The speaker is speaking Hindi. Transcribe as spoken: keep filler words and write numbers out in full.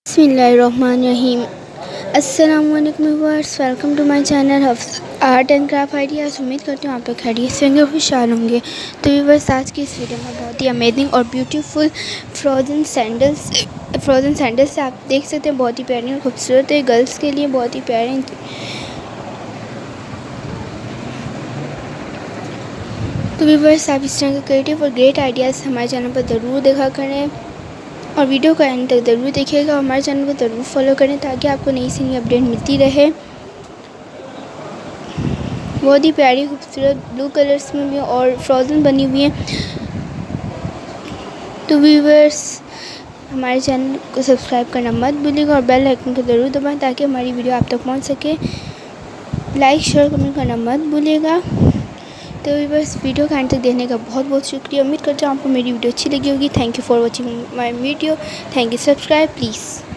बिस्मिल्लाहिर्रहमानिर्रहीम। अस्सलामुअलैकुम viewers, welcome to my channel art and craft ideas. उम्मीद करती हूँ आप लोग खैरियत से होंगे, खुशहाल होंगे। तो व्यूअर्स, आज की इस वीडियो में बहुत ही अमेजिंग और beautiful frozen sandals frozen sandals आप देख सकते हैं। बहुत ही प्यारी और खूबसूरत है, गर्ल्स के लिए बहुत ही प्यारे। तो व्यूअर्स, आप इस तरह के क्रिएटिव और ग्रेट आइडियाज़ हमारे चैनल पर ज़रूर देखा करें और वीडियो का एंड तक ज़रूर देखिएगा और हमारे चैनल को ज़रूर फॉलो करें ताकि आपको नई से नई अपडेट मिलती रहे। बहुत ही प्यारी खूबसूरत ब्लू कलर्स में भी और फ्रोज़न बनी हुई है। तो व्यूअर्स, हमारे चैनल को सब्सक्राइब करना मत भूलिएगा और बेल आइकन को ज़रूर दबाएं ताकि हमारी वीडियो आप तक पहुंच सके। लाइक शेयर कमेंट करना मत भूलिएगा। तो व्यूअर्स, वीडियो का एंड तक देखने का बहुत बहुत शुक्रिया। उम्मीद करता हूँ आपको मेरी वीडियो अच्छी लगी होगी। Thank you for watching my video. Thank you. Subscribe please.